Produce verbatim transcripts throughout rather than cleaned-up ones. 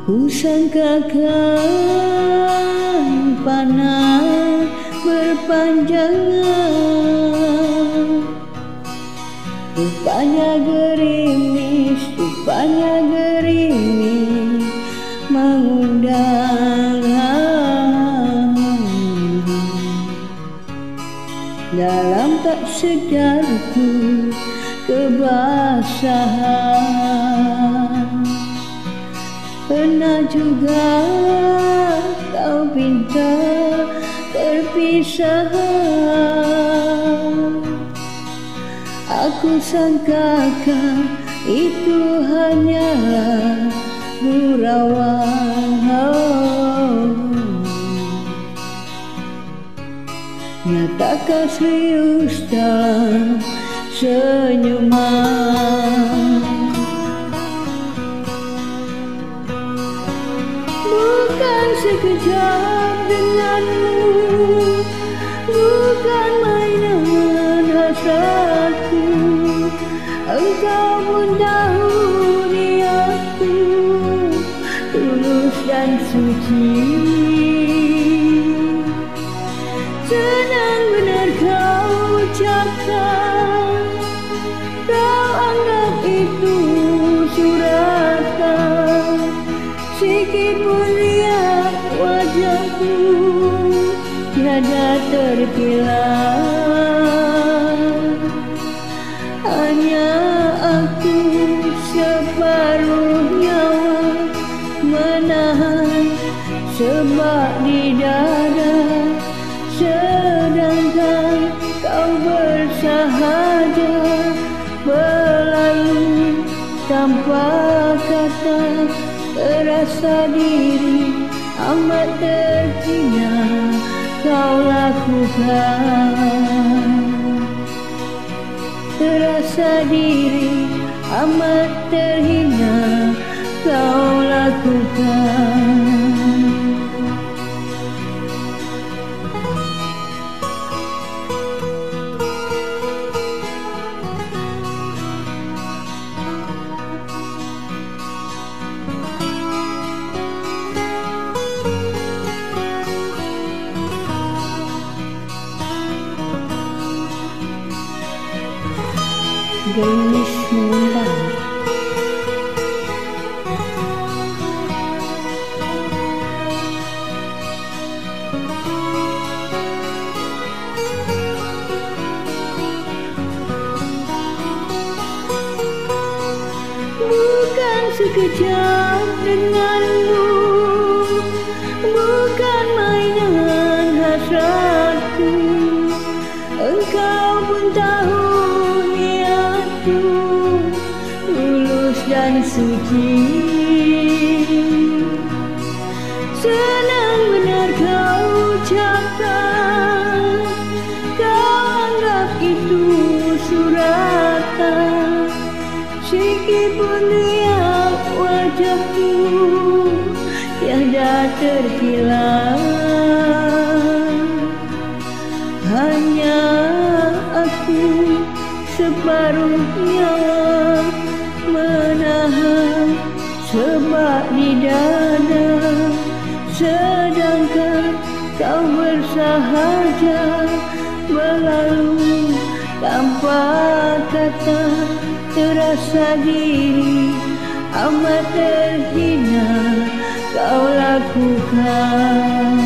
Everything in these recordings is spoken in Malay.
Ku sangkakan panas berpanjangan, rupanya gerimis, rupanya gerimis mengundang. Dalam tak sedarku kebasahan, pernah juga kau pinta perpisahan. Aku sangkakan itu hanyalah gurauan. Nyatakan serius dalam senyuman. Bukan sekejap denganmu, bukan mainan hasratku. Engkau pun tahu niatku tulus dan suci. Senang benar kau ucapkan, kau anggap itu suratan. Sikit pun lihat wajahku tiada terkilat. Hanya aku separuh nyawa menahan sebab di dada, sedangkan kau bersahaja berlalu tanpa kata. Terasa diri amat terhina kau lakukan. Terasa diri amat terhina kau lakukan. Gerimis mengundang. Bukan sekejap denganmu, bukan mainan hasratku. Engkau pun tahu tulus dan suci. Senang benar kau ucapkan, kau anggap itu suratan. Sikit pun lihat wajahku tiada terkilat. Hanya aku separuh nyawa menahan sebab di dada, sedangkan kau bersahaja berlalu tanpa kata. Terasa diri amat terhina kau lakukan.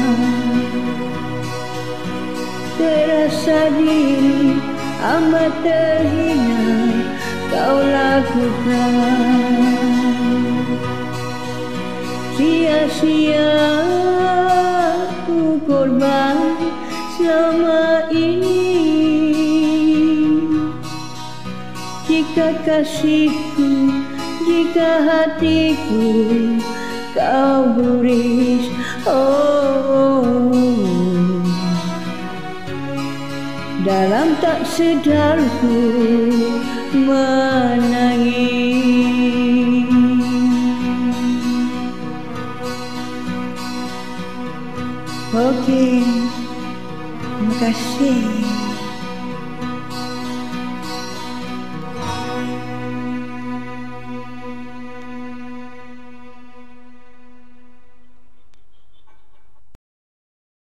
Terasa diri amat terhina kau lakukan. Sia-sia ku korban selama ini. Jika kasihku, jika hatiku kau guris, oh, dalam tak sedarku menangis. Okey, terima kasih.